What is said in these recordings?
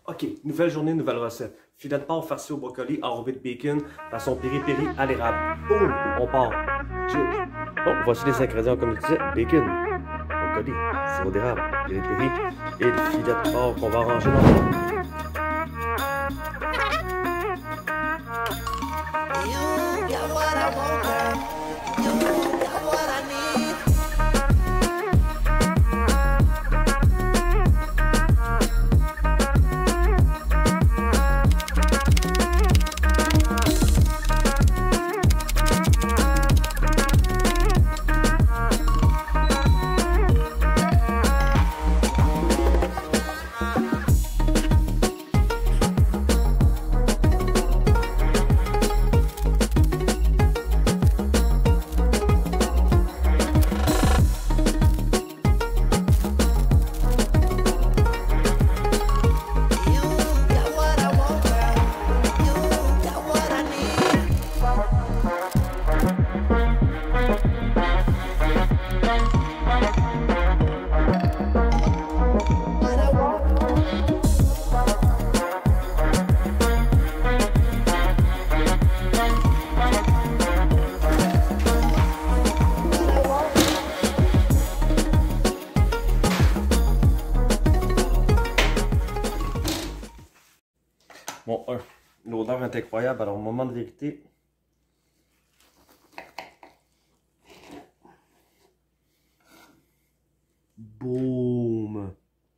OK, nouvelle journée, nouvelle recette. Filet de porc farci au brocoli, enrobé de bacon, façon piri-piri à l'érable. Boum, on part. Bon, voici les ingrédients comme je disais. Bacon, brocoli, sirop d'érable, piri-piri et le filet de porc qu'on va ranger dans le Bon, l'odeur est incroyable, alors au moment de vérité, boum!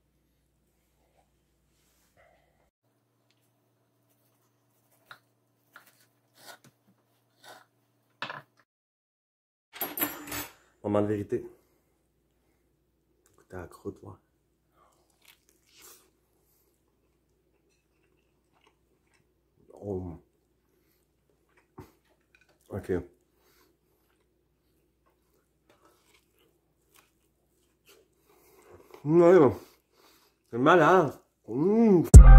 Moment de vérité. Écoutez la croûte, voir. Oh. OK. Ouais, c'est malade.